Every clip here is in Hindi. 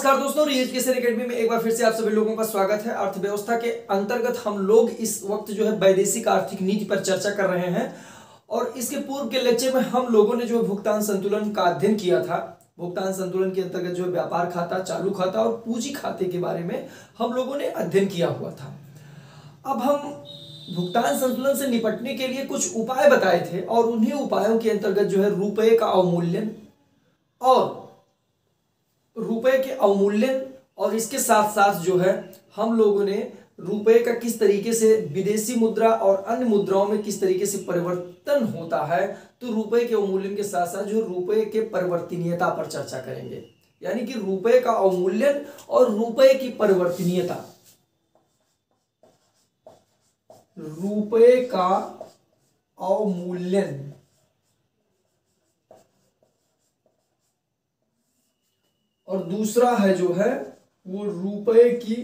नमस्कार दोस्तों, एजुकेशन एकेडमी में एक बार फिर से आप सभी लोगों का स्वागत है। अर्थव्यवस्था के अंतर्गत हम लोग इस वक्त जो है वैदेशिक आर्थिक नीति पर चर्चा कर रहे हैं और इसके पूर्व के लेक्चर में हम लोगों ने जो भुगतान संतुलन का अध्ययन किया था। भुगतान संतुलन के अंतर्गत जो व्यापार खाता, चालू खाता और पूंजी खाते के बारे में हम लोगों ने अध्ययन किया हुआ था। अब हम भुगतान संतुलन से निपटने के लिए कुछ उपाय बताए थे और उन्हीं उपायों के अंतर्गत जो है रुपए का अवमूल्यन और इसके साथ साथ जो है हम लोगों ने रुपए का किस तरीके से विदेशी मुद्रा और अन्य मुद्राओं में किस तरीके से परिवर्तन होता है, तो रुपए के अवमूल्यन के साथ साथ जो रुपए के परिवर्तनीयता पर चर्चा करेंगे। यानी कि रुपए का अवमूल्यन और रुपए की परिवर्तनीयता। रुपए का अवमूल्यन और दूसरा है जो है वो रुपए की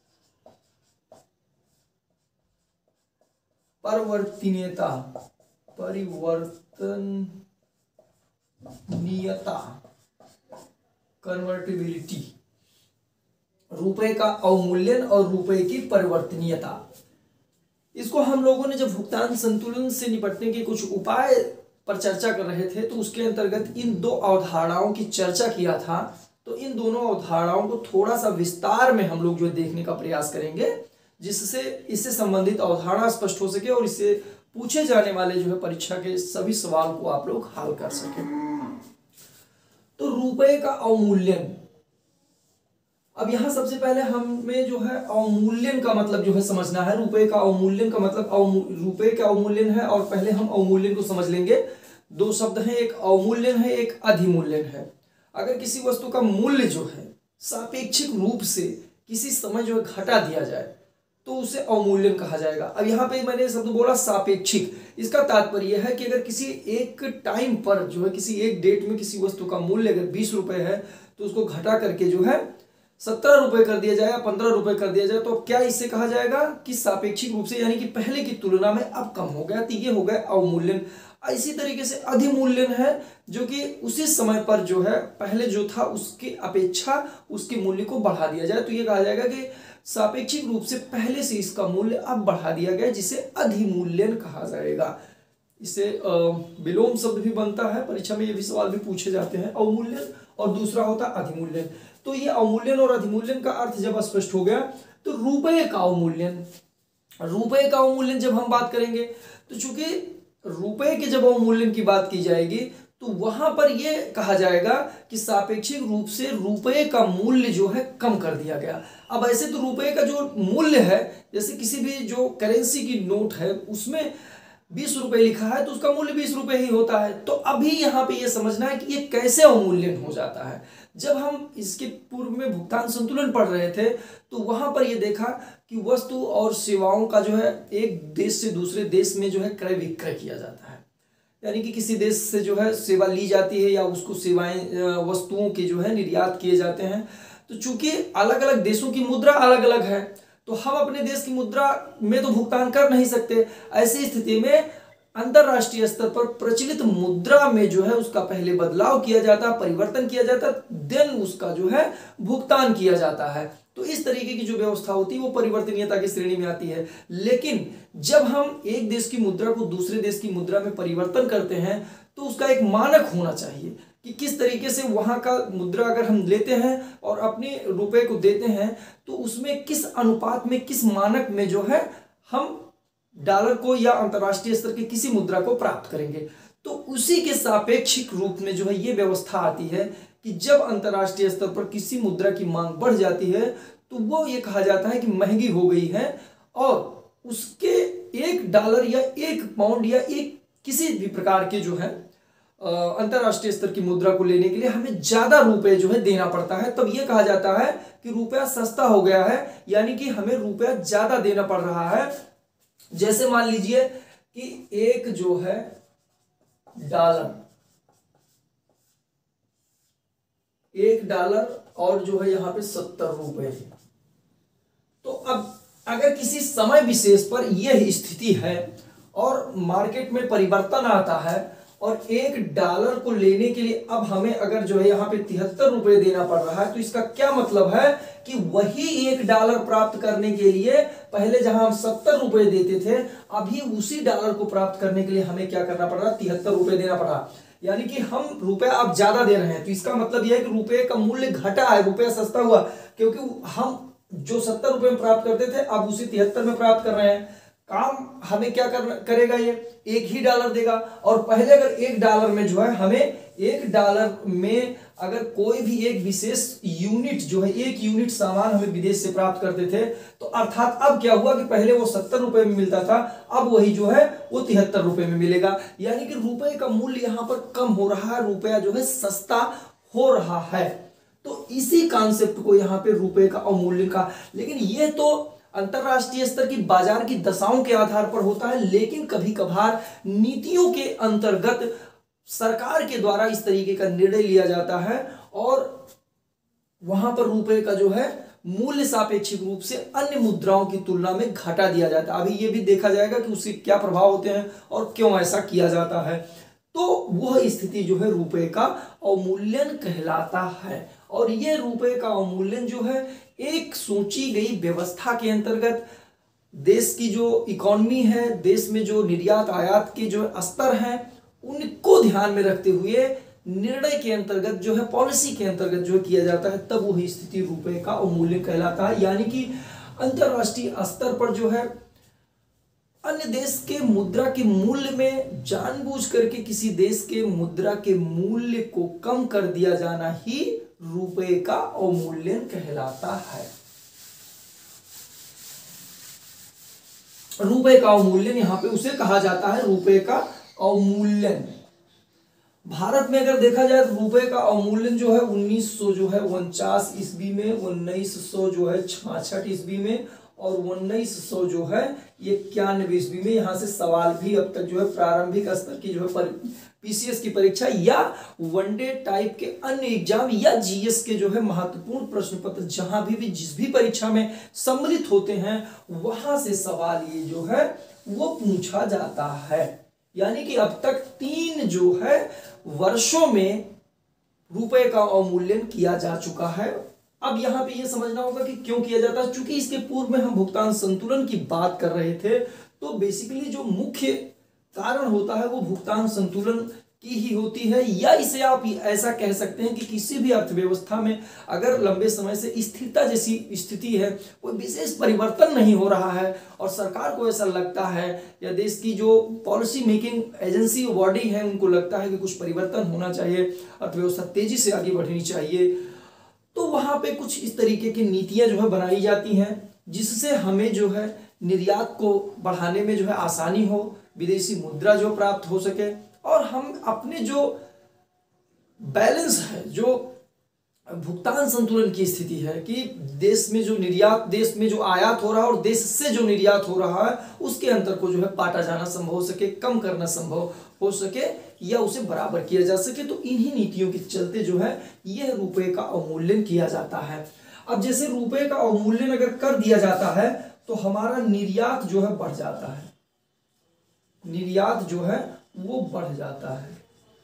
परिवर्तनीयता, कन्वर्टिबिलिटी। रुपए का अवमूल्यन और रुपए की परिवर्तनीयता, इसको हम लोगों ने जब भुगतान संतुलन से निपटने के कुछ उपाय पर चर्चा कर रहे थे तो उसके अंतर्गत इन दो अवधारणाओं की चर्चा किया था। तो इन दोनों अवधारणाओं को थोड़ा सा विस्तार में हम लोग जो देखने का प्रयास करेंगे, जिससे इससे संबंधित अवधारणा स्पष्ट हो सके और इससे पूछे जाने वाले जो है परीक्षा के सभी सवाल को आप लोग हल कर सके। तो रुपए का अवमूल्यन, अब यहां सबसे पहले हमें जो है अवमूल्यन का मतलब जो है समझना है। रुपए का अवमूल्यन का मतलब रुपए का अवमूल्यन है और पहले हम अवमूल्यन को समझ लेंगे। दो शब्द हैं, एक अवमूल्यन है, एक अधिमूल्यन है। अगर किसी वस्तु का मूल्य जो है सापेक्षिक रूप से किसी समय जो है घटा दिया जाए तो उसे अवमूल्यन कहा जाएगा। अब यहाँ पे मैंने शब्द बोला सापेक्षिक, इसका तात्पर्य है कि अगर किसी एक टाइम पर जो है किसी एक डेट में किसी वस्तु का मूल्य अगर 20 रुपए है तो उसको घटा करके जो है 17 रुपए कर दिया जाए या 15 रुपए कर दिया जाए, तो क्या इससे कहा जाएगा कि सापेक्षिक रूप से यानी कि पहले की तुलना में अब कम हो गया, तो ये हो गया अवमूल्यन। इसी तरीके से अधिमूल्यन है जो कि उसी समय पर जो है पहले जो था उसकी अपेक्षा उसके मूल्य को बढ़ा दिया जाए, तो ये कहा जाएगा कि सापेक्षिक रूप से पहले से इसका मूल्य अब बढ़ा दिया गया, जिसे अधिमूल्यन कहा जाएगा। इसे विलोम शब्द भी बनता है, परीक्षा में ये भी सवाल भी पूछे जाते हैं। अवमूल्यन और दूसरा होता है अधिमूल्यन। तो ये अवमूल्यन और अधिमूल्यन का अर्थ जब स्पष्ट हो गया तो रुपए का अवमूल्यन, रुपए का अवमूल्यन जब हम बात करेंगे तो चूंकि रुपए के जब अवमूल्यन की बात की जाएगी तो वहां पर यह कहा जाएगा कि सापेक्षिक रूप से रुपए का मूल्य जो है कम कर दिया गया। अब ऐसे तो रुपए का जो मूल्य है, जैसे किसी भी जो करेंसी की नोट है उसमें 20 रुपए लिखा है तो उसका मूल्य 20 रुपए ही होता है। तो अभी यहाँ पे ये समझना है कि ये कैसे अवमूल्यन हो जाता है। जब हम इसके पूर्व में भुगतान संतुलन पढ़ रहे थे तो वहां पर ये देखा कि वस्तु और सेवाओं का जो है एक देश से दूसरे देश में जो है क्रय विक्रय किया जाता है। यानी कि किसी देश से जो है सेवा ली जाती है या उसको सेवाएं वस्तुओं के जो है निर्यात किए जाते हैं। तो चूंकि अलग अलग देशों की मुद्रा अलग अलग है तो हम अपने देश की मुद्रा में तो भुगतान कर नहीं सकते। ऐसी स्थिति में अंतरराष्ट्रीय स्तर पर प्रचलित मुद्रा में जो है उसका पहले बदलाव किया जाता, परिवर्तन किया जाता, देन उसका जो है भुगतान किया जाता है। तो इस तरीके की जो व्यवस्था होती है वो परिवर्तनीयता की श्रेणी में आती है। लेकिन जब हम एक देश की मुद्रा को दूसरे देश की मुद्रा में परिवर्तन करते हैं तो उसका एक मानक होना चाहिए कि किस तरीके से वहां का मुद्रा अगर हम लेते हैं और अपने रुपए को देते हैं तो उसमें किस अनुपात में, किस मानक में जो है हम डॉलर को या अंतरराष्ट्रीय स्तर की किसी मुद्रा को प्राप्त करेंगे। तो उसी के सापेक्षिक रूप में जो है ये व्यवस्था आती है कि जब अंतरराष्ट्रीय स्तर पर किसी मुद्रा की मांग बढ़ जाती है तो वो ये कहा जाता है कि महंगी हो गई है और उसके $1 या £1 या एक किसी भी प्रकार के जो है अंतरराष्ट्रीय स्तर की मुद्रा को लेने के लिए हमें ज्यादा रुपए जो है देना पड़ता है। तब यह कहा जाता है कि रुपया सस्ता हो गया है, यानी कि हमें रुपया ज्यादा देना पड़ रहा है। जैसे मान लीजिए कि एक जो है $1 और जो है यहां पे 70 रुपए। तो अब अगर किसी समय विशेष पर यह स्थिति है और मार्केट में परिवर्तन आता है और $1 को लेने के लिए अब हमें अगर जो है यहाँ पे 73 रुपए देना पड़ रहा है, तो इसका क्या मतलब है कि वही $1 प्राप्त करने के लिए पहले जहां हम 70 रुपए देते थे, अभी उसी डॉलर को प्राप्त करने के लिए हमें क्या करना पड़ रहा, 73 रुपए देना पड़ रहा। यानी कि हम रुपया अब ज्यादा दे रहे हैं, तो इसका मतलब यह है कि रुपये का मूल्य घटा है, रुपया सस्ता हुआ, क्योंकि हम जो 70 रुपए में प्राप्त करते थे अब उसी 73 में प्राप्त कर रहे हैं। काम हमें क्या करेगा, ये $1 देगा। और पहले अगर $1 में जो है हमें $1 में अगर कोई भी एक विशेष यूनिट जो है, 1 यूनिट सामान हमें विदेश से प्राप्त करते थे, तो अर्थात अब क्या हुआ कि पहले वो 70 रुपए में मिलता था, अब वही जो है वो 73 रुपए में मिलेगा। यानी कि रुपए का मूल्य यहां पर कम हो रहा है, रुपया जो है सस्ता हो रहा है। तो इसी कॉन्सेप्ट को यहाँ पे रुपए का अवमूल्यन का, लेकिन ये तो अंतरराष्ट्रीय स्तर की बाजार की दशाओं के आधार पर होता है, लेकिन कभी कभार नीतियों के अंतर्गत सरकार के द्वारा इस तरीके का निर्णय लिया जाता है और वहां पर रुपए का जो है मूल्य सापेक्षिक रूप से अन्य मुद्राओं की तुलना में घटा दिया जाता है। अभी ये भी देखा जाएगा कि उसके क्या प्रभाव होते हैं और क्यों ऐसा किया जाता है। तो वह स्थिति जो है रुपए का अवमूल्यन कहलाता है। और यह रुपए का अवमूल्यन जो है एक सोची गई व्यवस्था के अंतर्गत देश की जो इकोनॉमी है, देश में जो निर्यात आयात के जो स्तर हैं, उनको ध्यान में रखते हुए निर्णय के अंतर्गत जो है, पॉलिसी के अंतर्गत जो किया जाता है, तब वही स्थिति रुपए का अवमूल्यन कहलाता है। यानी कि अंतरराष्ट्रीय स्तर पर जो है अन्य देश के मुद्रा के मूल्य में जानबूझ करके किसी देश के मुद्रा के मूल्य को कम कर दिया जाना ही रुपए का अवमूल्यन कहलाता है। रुपए का अवमूल्यन यहां पे उसे कहा जाता है रुपए का अवमूल्यन। भारत में अगर देखा जाए तो रुपए का अवमूल्यन जो है 1949 ईस्वी में, 1966 ईस्वी में और 1900 जो है 91 ईस्वी में। यहां से सवाल भी अब तक जो है प्रारंभिक स्तर की जो है पीसीएस की परीक्षा या वनडे टाइप के अन्य एग्जाम या जीएस के जो है महत्वपूर्ण प्रश्न पत्र जहां भी जिस भी परीक्षा में सम्मिलित होते हैं वहां से सवाल ये जो है वो पूछा जाता है। यानी कि अब तक 3 जो है वर्षों में रुपए का अवमूल्यन किया जा चुका है। अब यहां पे ये समझना होगा कि क्यों किया जाता है। चूंकि इसके पूर्व में हम भुगतान संतुलन की बात कर रहे थे, तो बेसिकली जो मुख्य कारण होता है वो भुगतान संतुलन की ही होती है, या इसे आप ऐसा कह सकते हैं कि किसी भी अर्थव्यवस्था में अगर लंबे समय से स्थिरता जैसी स्थिति है, कोई विशेष परिवर्तन नहीं हो रहा है और सरकार को ऐसा लगता है या देश की जो पॉलिसी मेकिंग एजेंसी बॉडी है उनको लगता है कि कुछ परिवर्तन होना चाहिए, अर्थव्यवस्था तेजी से आगे बढ़नी चाहिए, तो वहां पे कुछ इस तरीके की नीतियां जो है बनाई जाती हैं जिससे हमें जो है निर्यात को बढ़ाने में जो है आसानी हो, विदेशी मुद्रा जो प्राप्त हो सके और हम अपने जो बैलेंस है, जो भुगतान संतुलन की स्थिति है कि देश में जो निर्यात, देश में जो आयात हो रहा है और देश से जो निर्यात हो रहा है उसके अंतर को जो है बांटा जाना संभव हो सके, कम करना संभव हो सके या उसे बराबर किया जा सके। तो इन्हीं नीतियों के चलते जो है यह रुपए का अवमूल्यन किया जाता है। अब जैसे रुपए का अवमूल्यन अगर कर दिया जाता है तो हमारा निर्यात जो है बढ़ जाता है, निर्यात जो है वो बढ़ जाता है।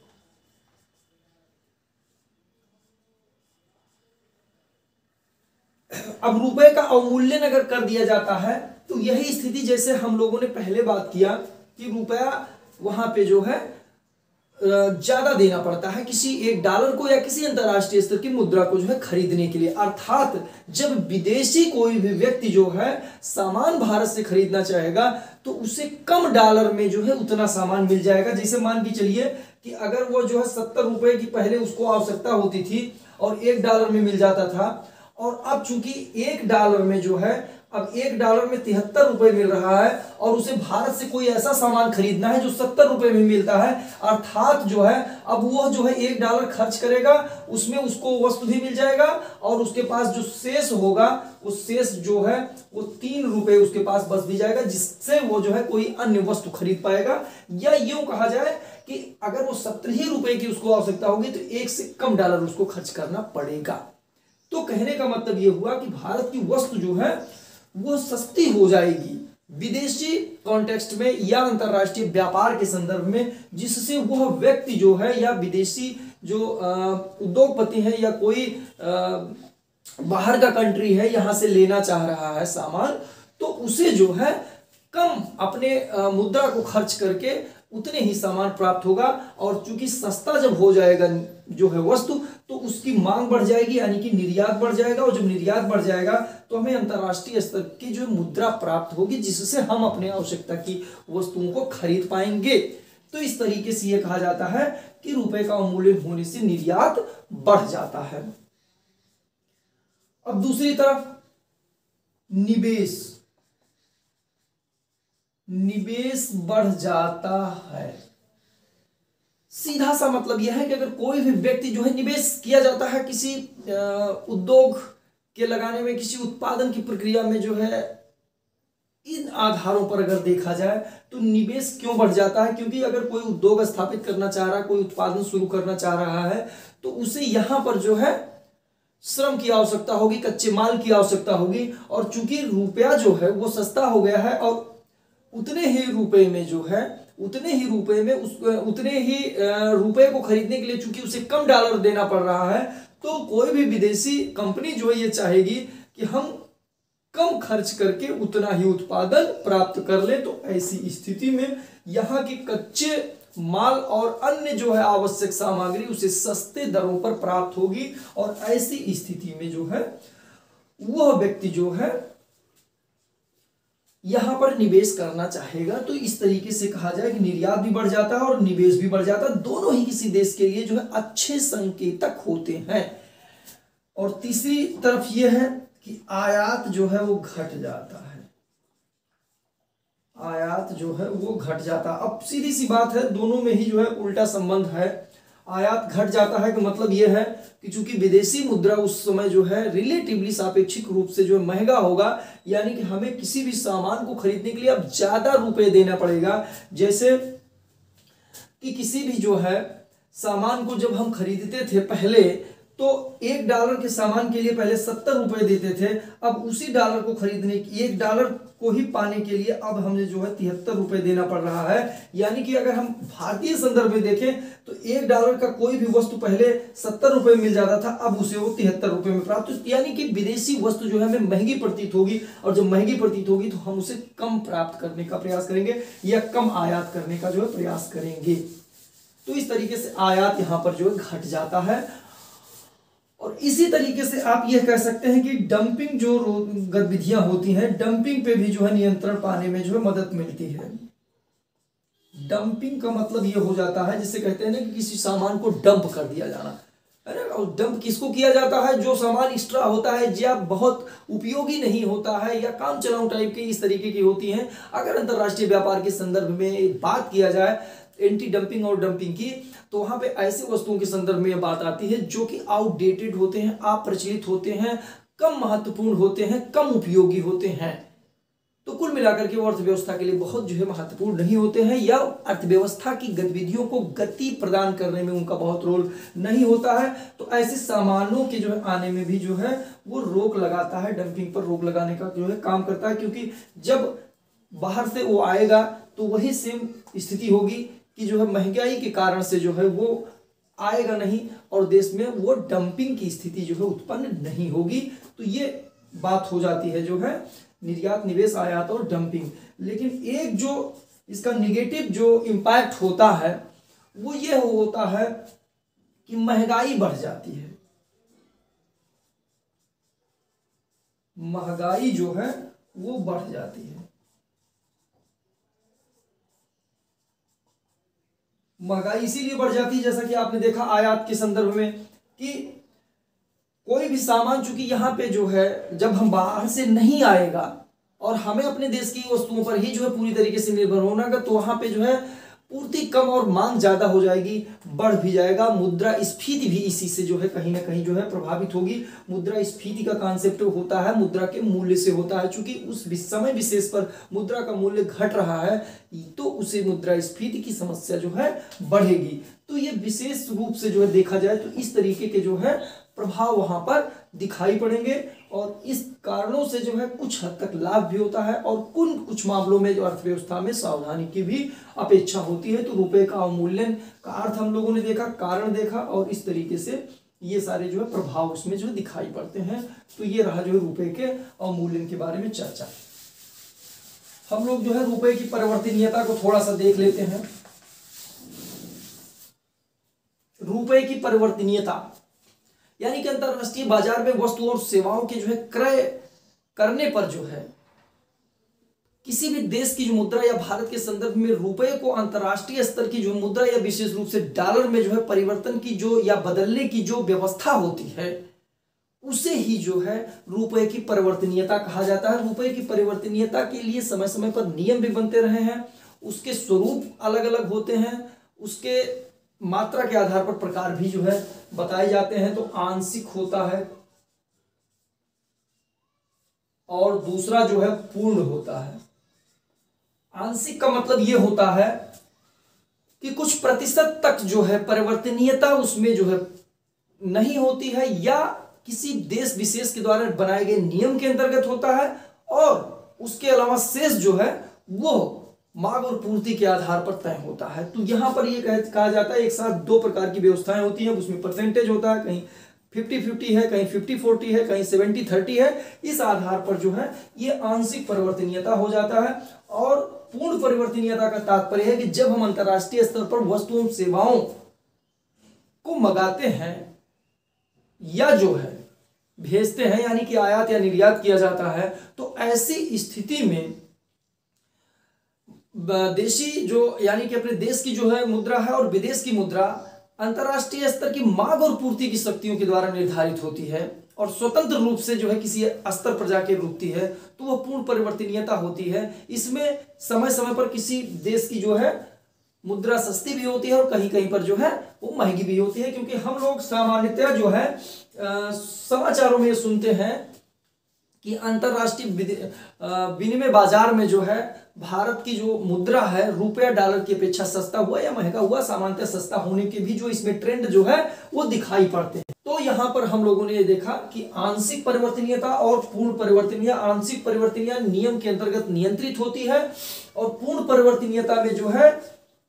अब रुपए का अवमूल्यन अगर कर दिया जाता है तो यही स्थिति जैसे हम लोगों ने पहले बात किया कि रुपया वहां पे जो है ज्यादा देना पड़ता है किसी $1 को या किसी अंतरराष्ट्रीय स्तर की मुद्रा को जो है खरीदने के लिए। अर्थात जब विदेशी कोई भी व्यक्ति जो है सामान भारत से खरीदना चाहेगा तो उसे कम डॉलर में जो है उतना सामान मिल जाएगा। जैसे मान के चलिए कि अगर वो जो है 70 रुपए की पहले उसको आवश्यकता होती थी और $1 में मिल जाता था, और अब चूंकि $1 में जो है अब $1 में 73 रुपए मिल रहा है और उसे भारत से कोई ऐसा सामान खरीदना है जो 70 रुपए में मिलता है, अर्थात जो है अब वो जो है $1 खर्च करेगा, उसमें उसको वस्तु भी मिल जाएगा और उसके पास जो शेष होगा उस शेष जो है वो 3 रुपए उसके पास बच भी जाएगा, जिससे वो जो है कोई अन्य वस्तु खरीद पाएगा। या यूं कहा जाए कि अगर वो 70 रुपए की उसको आवश्यकता होगी तो 1 से कम डॉलर उसको खर्च करना पड़ेगा। तो कहने का मतलब ये हुआ कि भारत की वस्तु जो है वो सस्ती हो जाएगी, विदेशी कॉन्टेक्स्ट में या अंतरराष्ट्रीय व्यापार के संदर्भ में, जिससे वह व्यक्ति जो है या विदेशी जो उद्योगपति है या कोई बाहर का कंट्री है यहां से लेना चाह रहा है सामान, तो उसे जो है कम अपने मुद्रा को खर्च करके उतने ही सामान प्राप्त होगा। और चूंकि सस्ता जब हो जाएगा जो है वस्तु, तो उसकी मांग बढ़ जाएगी, यानी कि निर्यात बढ़ जाएगा। और जब निर्यात बढ़ जाएगा तो हमें अंतर्राष्ट्रीय स्तर की जो मुद्रा प्राप्त होगी, जिससे हम अपने आवश्यकता की वस्तुओं को खरीद पाएंगे। तो इस तरीके से यह कहा जाता है कि रुपए का अवमूल्यन होने से निर्यात बढ़ जाता है। अब दूसरी तरफ निवेश बढ़ जाता है। सीधा सा मतलब यह है कि अगर कोई भी व्यक्ति जो है निवेश किया जाता है किसी उद्योग के लगाने में, किसी उत्पादन की प्रक्रिया में जो है, इन आधारों पर अगर देखा जाए तो निवेश क्यों बढ़ जाता है? क्योंकि अगर कोई उद्योग स्थापित करना चाह रहा है, कोई उत्पादन शुरू करना चाह रहा है, तो उसे यहां पर जो है श्रम की आवश्यकता होगी, कच्चे माल की आवश्यकता होगी। और चूंकि रुपया जो है वो सस्ता हो गया है और उतने ही रुपए में जो है उतने ही रुपए को खरीदने के लिए चूंकि उसे कम डॉलर देना पड़ रहा है, तो कोई भी विदेशी कंपनी जो है ये चाहेगी कि हम कम खर्च करके उतना ही उत्पादन प्राप्त कर ले। तो ऐसी स्थिति में यहाँ के कच्चे माल और अन्य जो है आवश्यक सामग्री उसे सस्ते दरों पर प्राप्त होगी। और ऐसी स्थिति में जो है वह व्यक्ति जो है यहां पर निवेश करना चाहेगा। तो इस तरीके से कहा जाए कि निर्यात भी बढ़ जाता है और निवेश भी बढ़ जाता है। दोनों ही किसी देश के लिए जो है अच्छे संकेतक होते हैं। और तीसरी तरफ यह है कि आयात जो है वो घट जाता है। आयात जो है वो घट जाता है। अब सीधी सी बात है, दोनों में ही जो है उल्टा संबंध है। आयात घट जाता है कि मतलब यह है कि चूंकि विदेशी मुद्रा उस समय जो है रिलेटिवली सापेक्षिक रूप से जो है महंगा होगा, यानी कि हमें किसी भी सामान को खरीदने के लिए अब ज्यादा रुपए देना पड़ेगा। जैसे कि किसी भी जो है सामान को जब हम खरीदते थे पहले, तो $1 के सामान के लिए पहले 70 रुपए देते थे। अब उसी डॉलर को खरीदने $1 को ही पाने के लिए अब हमें जो है 73 रुपए देना पड़ रहा है। यानी कि अगर हम भारतीय संदर्भ में देखें तो $1 का कोई भी वस्तु पहले 70 रुपए मिल जाता था, अब उसे वो 73 रुपए में प्राप्त। यानी कि विदेशी वस्तु जो है हमें महंगी प्रतीत होगी, और जब महंगी प्रतीत होगी तो हम उसे कम प्राप्त करने का प्रयास करेंगे या कम आयात करने का जो है प्रयास करेंगे। तो इस तरीके से आयात यहां पर जो है घट जाता है। और इसी तरीके से आप यह कह सकते हैं कि डंपिंग जो गतिविधियां होती हैं, डंपिंग पे भी जो है नियंत्रण पाने में जो है मदद मिलती है। डंपिंग का मतलब यह हो जाता है, जिसे कहते हैं ना कि किसी सामान को डंप कर दिया जाना, है ना। और डंप किसको किया जाता है? जो सामान एक्स्ट्रा होता है या बहुत उपयोगी नहीं होता है या काम चलाऊ टाइप की इस तरीके की होती हैं। अगर अंतरराष्ट्रीय व्यापार के संदर्भ में बात किया जाए एंटी डंपिंग और डंपिंग की, तो वहां पे ऐसे वस्तुओं के संदर्भ में यह बात आती है जो कि आउटडेटेड होते हैं, अप्रचलित होते हैं, कम महत्वपूर्ण होते हैं, कम उपयोगी होते हैं। तो कुल मिलाकर के वो अर्थव्यवस्था के लिए बहुत जो है महत्वपूर्ण नहीं होते हैं, या अर्थव्यवस्था की गतिविधियों को गति प्रदान करने में उनका बहुत रोल नहीं होता है। तो ऐसे सामानों के जो है आने में भी जो है वो रोक लगाता है, डंपिंग पर रोक लगाने का जो है काम करता है। क्योंकि जब बाहर से वो आएगा तो वही सेम स्थिति होगी कि जो है महंगाई के कारण से जो है वो आएगा नहीं, और देश में वो डंपिंग की स्थिति जो है उत्पन्न नहीं होगी। तो ये बात हो जाती है जो है निर्यात, निवेश, आयात और डंपिंग। लेकिन एक जो इसका निगेटिव जो इम्पैक्ट होता है वो ये होता है कि महंगाई बढ़ जाती है। महंगाई जो है वो बढ़ जाती है। महंगाई इसीलिए बढ़ जाती है, जैसा कि आपने देखा आयात के संदर्भ में, कि कोई भी सामान चूंकि यहाँ पे जो है जब हम बाहर से नहीं आएगा और हमें अपने देश की वस्तुओं पर ही जो है पूरी तरीके से निर्भर होना का, तो वहां पे जो है पूर्ति कम और मांग ज्यादा हो जाएगी, बढ़ भी जाएगा। मुद्रा स्फीति भी इसी से जो है कहीं ना कहीं जो है प्रभावित होगी। मुद्रा स्फीति का कॉन्सेप्ट होता है मुद्रा के मूल्य से होता है। चूंकि उस समय विशेष पर मुद्रा का मूल्य घट रहा है तो उसे मुद्रा स्फीति की समस्या जो है बढ़ेगी। तो ये विशेष रूप से जो है देखा जाए तो इस तरीके के जो है प्रभाव वहां पर दिखाई पड़ेंगे। और इस कारणों से जो है कुछ हद तक लाभ भी होता है और कुछ मामलों में जो अर्थव्यवस्था में सावधानी की भी अपेक्षा होती है। तो रुपए का अवमूल्यन का अर्थ हम लोगों ने देखा, कारण देखा और इस तरीके से ये सारे जो है प्रभाव उसमें जो दिखाई पड़ते हैं। तो ये रहा जो है रुपए के अवमूल्यन के बारे में चर्चा। हम लोग जो है रुपए की परिवर्तनीयता को थोड़ा सा देख लेते हैं। रुपए की परिवर्तनीयता यानी कि अंतरराष्ट्रीय बाजार में वस्तुओं और सेवाओं के जो है क्रय करने पर जो है किसी भी देश की जो मुद्रा या भारत के संदर्भ में रुपए को अंतरराष्ट्रीय स्तर की जो मुद्रा या विशेष रूप से डॉलर में जो है परिवर्तन की जो या बदलने की जो व्यवस्था होती है उसे ही जो है रुपए की परिवर्तनीयता कहा जाता है। रुपए की परिवर्तनीयता के लिए समय समय पर नियम भी बनते रहे हैं, उसके स्वरूप अलग अलग होते हैं, उसके मात्रा के आधार पर प्रकार भी जो है बताए जाते हैं। तो आंशिक होता है और दूसरा जो है पूर्ण होता है। आंशिक का मतलब यह होता है कि कुछ प्रतिशत तक जो है परिवर्तनीयता उसमें जो है नहीं होती है या किसी देश विशेष के द्वारा बनाए गए नियम के अंतर्गत होता है और उसके अलावा शेष जो है वो मांग और पूर्ति के आधार पर तय होता है। तो यहां पर ये कहा जाता है एक साथ दो प्रकार की व्यवस्थाएं होती हैं, उसमें परसेंटेज होता है, कहीं 50-50 है, कहीं 50-40 है, कहीं 70-30 है। इस आधार पर जो है ये आंशिक परिवर्तनीयता हो जाता है। और पूर्ण परिवर्तनीयता का तात्पर्य है कि जब हम अंतरराष्ट्रीय स्तर पर वस्तुओं सेवाओं को मंगाते हैं या जो है भेजते हैं यानी कि आयात या निर्यात किया जाता है, तो ऐसी स्थिति में देशी जो यानी कि अपने देश की जो है मुद्रा है और विदेश की मुद्रा अंतरराष्ट्रीय स्तर की मांग और पूर्ति की शक्तियों के द्वारा निर्धारित होती है और स्वतंत्र रूप से जो है किसी स्तर पर जाके रुकती है, तो वह पूर्ण परिवर्तनीयता होती है। इसमें समय समय पर किसी देश की जो है मुद्रा सस्ती भी होती है और कहीं कहीं पर जो है वो महंगी भी होती है, क्योंकि हम लोग सामान्यतः जो है समाचारों में सुनते हैं कि अंतरराष्ट्रीय विनिमय बाजार में जो है भारत की जो मुद्रा है रुपया डॉलर की अपेक्षा सस्ता हुआ या महंगा हुआ, सामान्यतः सस्ता होने के भी जो इसमें ट्रेंड जो है वो दिखाई पड़ते हैं। तो यहां पर हम लोगों ने ये देखा कि आंशिक परिवर्तनीयता और पूर्ण परिवर्तनीयता, आंशिक परिवर्तनीयता नियम के अंतर्गत नियंत्रित होती है और पूर्ण परिवर्तनीयता में जो है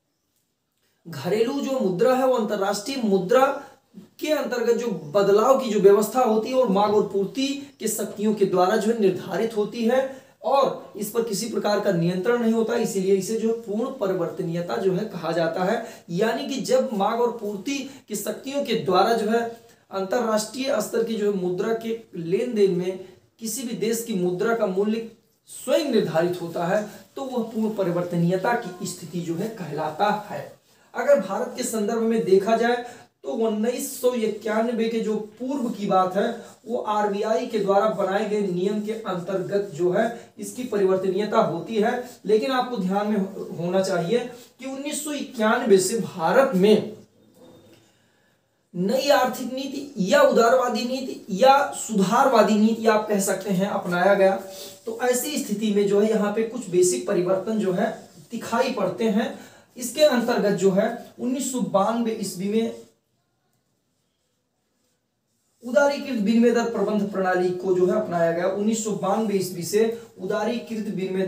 घरेलू जो मुद्रा है वो अंतरराष्ट्रीय मुद्रा के अंतर्गत जो बदलाव की जो व्यवस्था होती है और मांग और पूर्ति के शक्तियों के द्वारा जो है निर्धारित होती है और इस पर किसी प्रकार का नियंत्रण नहीं होता, इसीलिए इसे जो पूर्ण परिवर्तनीयता जो है कहा जाता है। यानी कि जब मांग और पूर्ति की शक्तियों के द्वारा जो है अंतरराष्ट्रीय स्तर की जो मुद्रा के लेन देन में किसी भी देश की मुद्रा का मूल्य स्वयं निर्धारित होता है, तो वह पूर्ण परिवर्तनीयता की स्थिति जो है कहलाता है। अगर भारत के संदर्भ में देखा जाए तो 1991 के जो पूर्व की बात है वो आरबीआई के द्वारा बनाए गए नियम के अंतर्गत जो है इसकी परिवर्तनीयता होती है। लेकिन आपको ध्यान में होना चाहिए कि 1991 से भारत में नई आर्थिक नीति या उदारवादी नीति या सुधारवादी नीति आप कह सकते हैं अपनाया गया। तो ऐसी स्थिति में जो है यहाँ पे कुछ बेसिक परिवर्तन जो है दिखाई पड़ते हैं। इसके अंतर्गत जो है 1992 ईस्वी में उदारीकृत विनिमय दर प्रबंध प्रणाली को जो है अपनाया गया। 1992 ईस्वी से उदारीकृत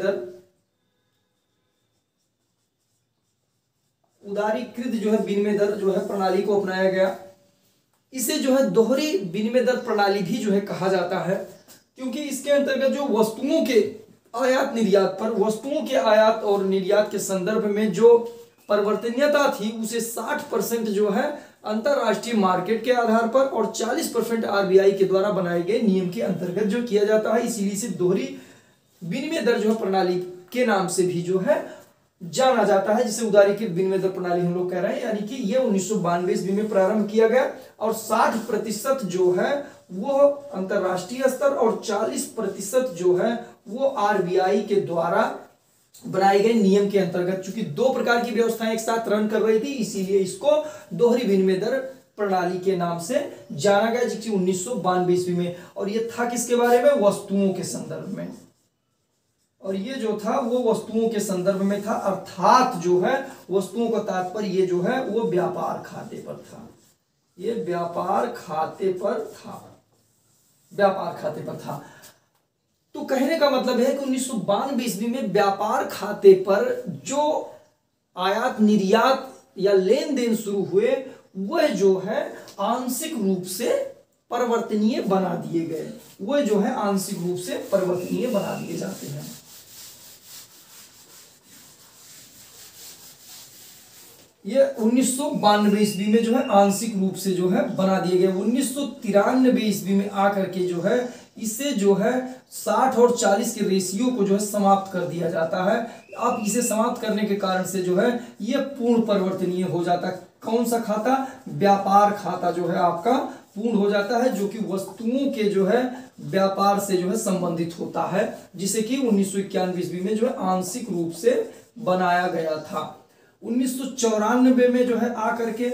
जो है विनिमय दर जो है प्रणाली को अपनाया गया। इसे जो है दोहरी विनिमय दर प्रणाली भी जो है कहा जाता है, क्योंकि इसके अंतर्गत जो वस्तुओं के आयात निर्यात पर वस्तुओं के आयात और निर्यात के संदर्भ में जो परिवर्तनीयता थी उसे 60% जो है अंतरराष्ट्रीय मार्केट के आधार पर और 40% आरबीआई के द्वारा बनाए गए नियम के अंतर्गत जो किया जाता है। इसीलिए इसे दोहरी विनिमय दर जो है प्रणाली के नाम से भी जो है जाना जाता है, जिसे उदारीकृत विनिमय दर प्रणाली हम लोग कह रहे हैं। यानी कि ये 1992 ईस्वी में प्रारंभ किया गया और 60% जो है वो अंतरराष्ट्रीय स्तर और 40% जो है वो आरबीआई के द्वारा बनाए गए नियम के अंतर्गत। चूंकि दो प्रकार की व्यवस्थाएं एक साथ रन कर रही थी, इसीलिए इसको दोहरी विनिमय दर प्रणाली के नाम से जाना गया, जिसकी 1992 ईस्वी में। और ये था किसके बारे में? वस्तुओं के संदर्भ में। और ये जो था वो वस्तुओं के संदर्भ में था, अर्थात जो है वस्तुओं का तात्पर्य ये जो है वो व्यापार खाते पर था। ये व्यापार खाते पर था। व्यापार खाते पर था। तो कहने का मतलब है कि 1992 ईस्वी में व्यापार खाते पर जो आयात निर्यात या लेन देन शुरू हुए वह जो है आंशिक रूप से परिवर्तनीय बना दिए गए, वह जो है आंशिक रूप से परिवर्तनीय बना दिए जाते हैं। ये 1992 ईस्वी में जो है आंशिक रूप से जो है बना दिए गए। 1993 ईस्वी में आकर के जो है इसे जो है 60 और 40 के रेशियो को जो है समाप्त कर दिया जाता है। अब इसे समाप्त करने के कारण से जो है ये पूर्ण परिवर्तनीय हो जाता है। कौन सा खाता? व्यापार खाता जो है आपका पूर्ण हो जाता है, जो कि वस्तुओं के जो है व्यापार से जो है संबंधित होता है, जिसे कि 1991 ईस्वी में जो है आंशिक रूप से बनाया गया था। 1994 में जो है आकर के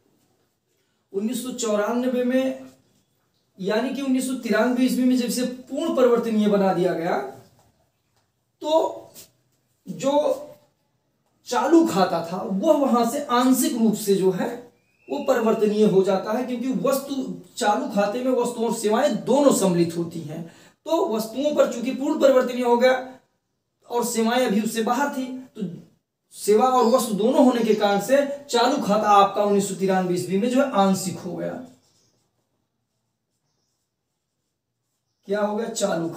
1994 में यानी कि 1993 ईस्वी में जब इसे पूर्ण परिवर्तनीय बना दिया गया तो जो चालू खाता था वह वहां से आंशिक रूप से जो है वो परिवर्तनीय हो जाता है, क्योंकि वस्तु चालू खाते में वस्तु और सेवाएं दोनों सम्मिलित होती हैं। तो वस्तुओं पर चूंकि पूर्ण परिवर्तनीय हो गया और सेवाएं अभी उससे बाहर थी, तो सेवा और वस्तु दोनों होने के कारण से चालू खाता आपका 1993 ईस्वी में जो है आंशिक हो गया। क्या हो गया? चालू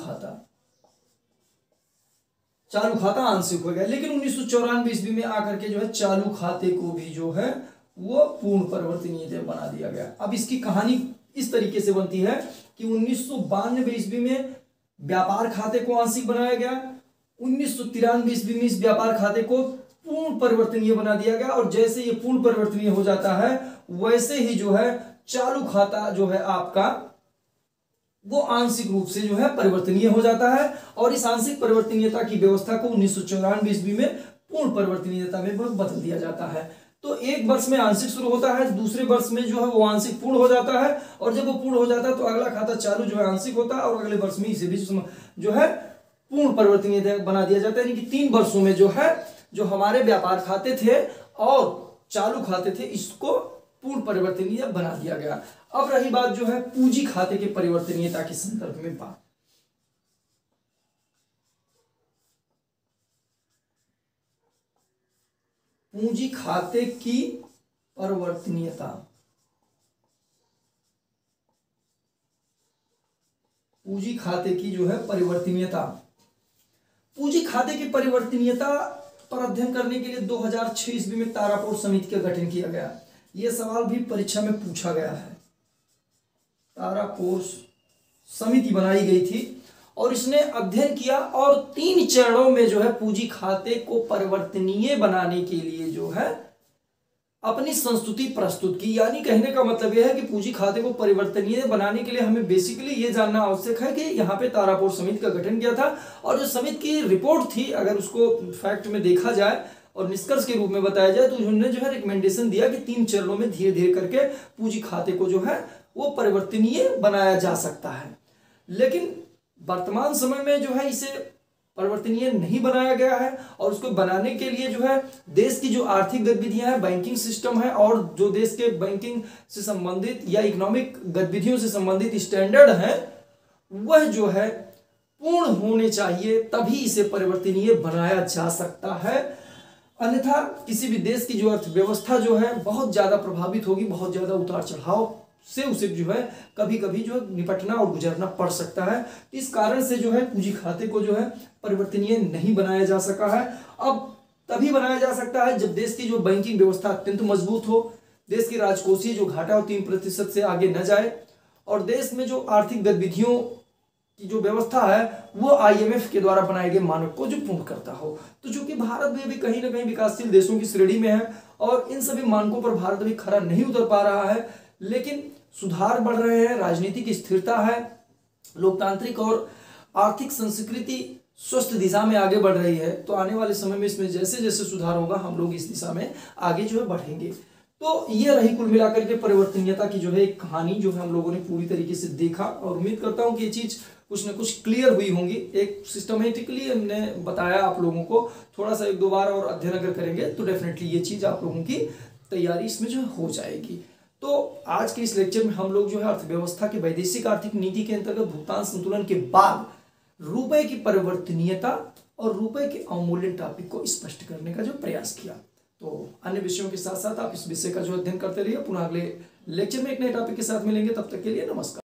खाता आंशिक हो गया। लेकिन 1994 ईस्वी में आकर के जो है चालू खाते को भी जो है वो पूर्ण परिवर्तनीय बना दिया गया। अब इसकी कहानी इस तरीके से बनती है कि 1992 ईस्वी में व्यापार खाते को आंशिक बनाया गया, 1993 ईस्वी में इस व्यापार खाते को पूर्ण परिवर्तनीय बना दिया गया, और जैसे ये पूर्ण परिवर्तनीय हो जाता है वैसे ही जो है चालू खाता जो है आपका वो आंशिक रूप से जो है परिवर्तनीय हो जाता है। और इस आंशिक परिवर्तनीयता की व्यवस्था को 1994 ईस्वी में पूर्ण परिवर्तनीयता में बदल दिया जाता है। तो एक वर्ष में आंशिक शुरू होता है, दूसरे वर्ष में जो है वो आंशिक पूर्ण हो जाता है, और जब वो पूर्ण हो जाता है तो अगला खाता चालू जो है आंशिक होता है, और अगले वर्ष में इसे भी जो है पूर्ण परिवर्तनीयता बना दिया जाता है। यानी कि 3 वर्षों में जो है जो हमारे व्यापार खाते थे और चालू खाते थे इसको पूर्ण परिवर्तनीय बना दिया गया। अब रही बात जो है पूंजी खाते के परिवर्तनीयता के संदर्भ में बात। पूंजी खाते की परिवर्तनीयता, पूंजी खाते की जो है परिवर्तनीयता, पूंजी खाते की परिवर्तनीयता पर अध्ययन करने के लिए 2006 ईस्वी में तारापुर समिति का गठन किया गया। यह सवाल भी परीक्षा में पूछा गया है। तारापुर समिति बनाई गई थी और इसने अध्ययन किया और 3 चरणों में जो है पूंजी खाते को परिवर्तनीय बनाने के लिए जो है अपनी संस्तुति प्रस्तुत की। यानी कहने का मतलब यह है कि पूंजी खाते को परिवर्तनीय बनाने के लिए हमें बेसिकली ये जानना आवश्यक है कि यहाँ पे तारापुर समिति का गठन किया था, और जो समिति की रिपोर्ट थी अगर उसको फैक्ट में देखा जाए और निष्कर्ष के रूप में बताया जाए तो उन्होंने जो है रिकमेंडेशन दिया कि 3 चरणों में धीरे धीरे करके पूंजी खाते को जो है वो परिवर्तनीय बनाया जा सकता है। लेकिन वर्तमान समय में जो है इसे परिवर्तनीय नहीं बनाया गया है, और उसको बनाने के लिए जो है देश की जो आर्थिक गतिविधियां हैं, बैंकिंग सिस्टम है, और जो देश के बैंकिंग से संबंधित या इकोनॉमिक गतिविधियों से संबंधित स्टैंडर्ड है वह जो है पूर्ण होने चाहिए, तभी इसे परिवर्तनीय बनाया जा सकता है। अन्यथा किसी भी देश की जो अर्थव्यवस्था जो है बहुत ज्यादा प्रभावित होगी, बहुत ज्यादा उतार चढ़ाव से उसे जो है कभी कभी जो है निपटना और गुजरना पड़ सकता है। इस कारण से जो है पूंजी खाते को जो है परिवर्तनीय नहीं बनाया जा सका है। अब तभी बनाया जा सकता है जब देश की जो बैंकिंग व्यवस्था अत्यंत मजबूत हो, देश की राजकोषीय जो घाटा हो 3% से आगे न जाए, और देश में जो आर्थिक गतिविधियों की जो व्यवस्था है वो IMF के द्वारा बनाए गए मानक को जो पूर्ण करता हो। तो चूंकि भारत में भी कहीं ना कहीं विकासशील देशों की श्रेणी में है और इन सभी मानकों पर भारत अभी खरा नहीं उतर पा रहा है, लेकिन सुधार बढ़ रहे हैं, राजनीतिक स्थिरता है, लोकतांत्रिक और आर्थिक संस्कृति स्वस्थ दिशा में आगे बढ़ रही है। तो आने वाले समय में इसमें जैसे जैसे सुधार होगा हम लोग इस दिशा में आगे जो है बढ़ेंगे। तो ये रही कुल मिलाकर के परिवर्तनीयता की जो है एक कहानी जो है हम लोगों ने पूरी तरीके से देखा, और उम्मीद करता हूँ कि ये चीज कुछ ना कुछ क्लियर हुई होंगी। एक सिस्टमेटिकली हमने बताया आप लोगों को, थोड़ा सा 1-2 बार और अध्ययन अगर करेंगे तो डेफिनेटली ये चीज आप लोगों की तैयारी इसमें जो हो जाएगी। तो आज के इस लेक्चर में हम लोग जो है अर्थव्यवस्था के वैदेशिक आर्थिक नीति के अंतर्गत भुगतान संतुलन के बाद रुपए की परिवर्तनीयता और रुपए के अवमूल्यन टॉपिक को स्पष्ट करने का जो प्रयास किया। तो अन्य विषयों के साथ साथ आप इस विषय का जो अध्ययन करते रहिए। पुनः अगले लेक्चर में एक नए टॉपिक के साथ मिलेंगे, तब तक के लिए नमस्कार।